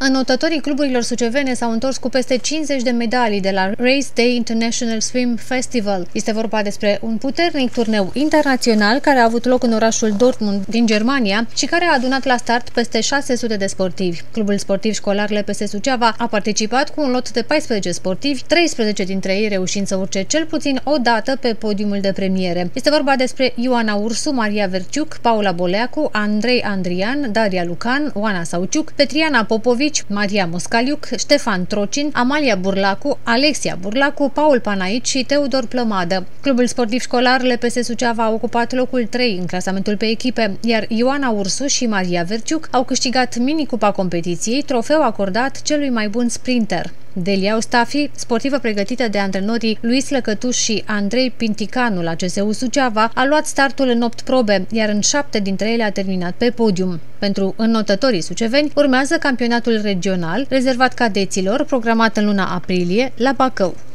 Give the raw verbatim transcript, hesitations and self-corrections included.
Înotătorii cluburilor sucevene s-au întors cu peste cincizeci de medalii de la Race Day International Swim Festival. Este vorba despre un puternic turneu internațional care a avut loc în orașul Dortmund din Germania și care a adunat la start peste șase sute de sportivi. Clubul sportiv școlar L P S Suceava a participat cu un lot de paisprezece sportivi, treisprezece dintre ei reușind să urce cel puțin o dată pe podiumul de premiere. Este vorba despre Ioana Ursu, Maria Verciuc, Paula Boleacu, Andrei Andrian, Daria Lucan, Oana Sauciuc, Petriana Popovici, Maria Moscaliuc, Ștefan Trocin, Amalia Burlacu, Alexia Burlacu, Paul Panaici și Teodor Plămadă. Clubul sportiv școlar L P S Suceava a ocupat locul trei în clasamentul pe echipe, iar Ioana Ursu și Maria Verciuc au câștigat mini-cupa competiției, trofeu acordat celui mai bun sprinter. Delia Eustafi, sportivă pregătită de antrenorii Luis Lăcătuș și Andrei Pinticanu la C S U Suceava, a luat startul în opt probe, iar în șapte dintre ele a terminat pe podium. Pentru înnotătorii suceveni urmează campionatul regional, rezervat cadeților, programat în luna aprilie, la Bacău.